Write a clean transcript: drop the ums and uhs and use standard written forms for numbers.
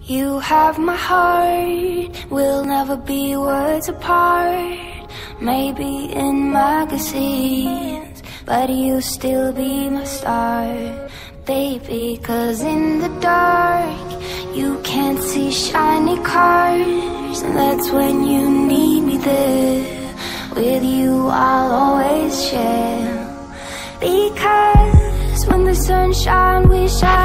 You have my heart, we'll never be words apart. Maybe in magazines, but you'll still be my star, baby. 'Cause in the dark, you can't see shiny cars, and that's when you need me there. With you I'll always share, because when the sun shines we shine.